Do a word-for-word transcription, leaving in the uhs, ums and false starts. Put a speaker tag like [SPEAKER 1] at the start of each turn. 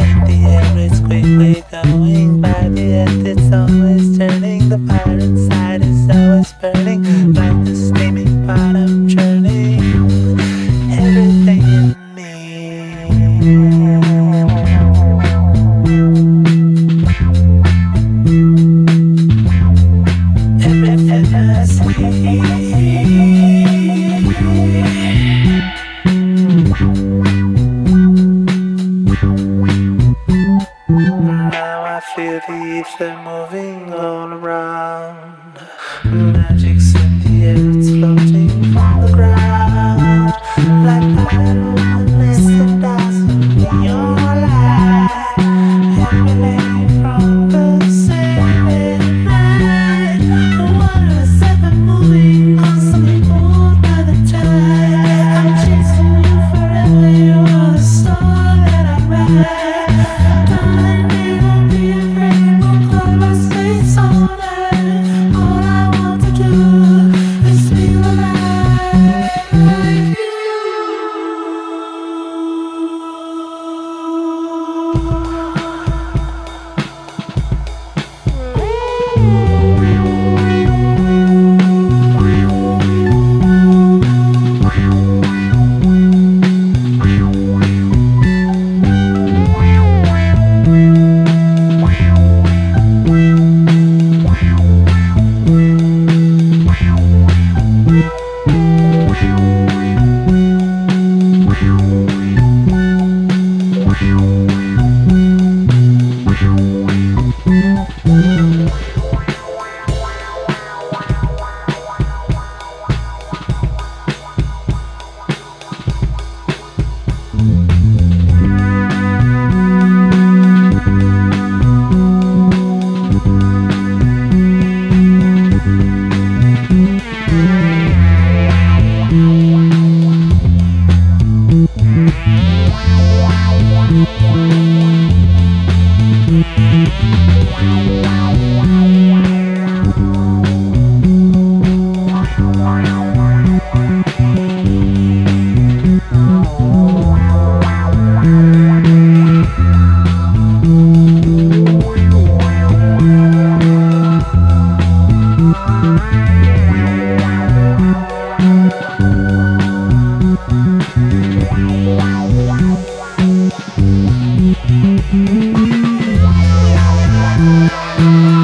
[SPEAKER 1] The air is quickly going, by the end it's always turning. The fire inside is always burning, like the steaming pot I'm churning. Everything in me. Everything I see. Now I feel the ether moving all around. Magic's in the air, it's floating from the ground. Like Bardo Martinez and dazzling neon light, emanating from the sailing night. The water is ever moving, constantly pulled by the tide. I'm chasing you forever, you're the star that I ride.
[SPEAKER 2] Wow.